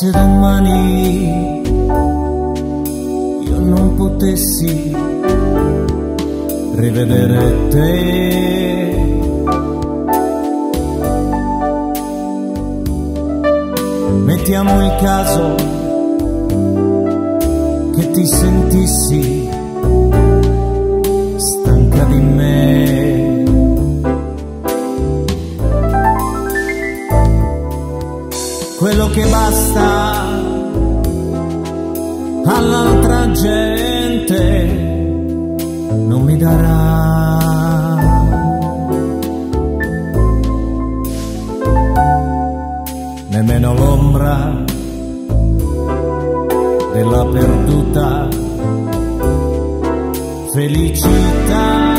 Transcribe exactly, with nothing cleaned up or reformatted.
se domani io non potessi rivedere te, mettiamo il caso che ti sentissi stanca di me, quello che basta all'altra gente non mi darà, nemmeno l'ombra della perduta felicità.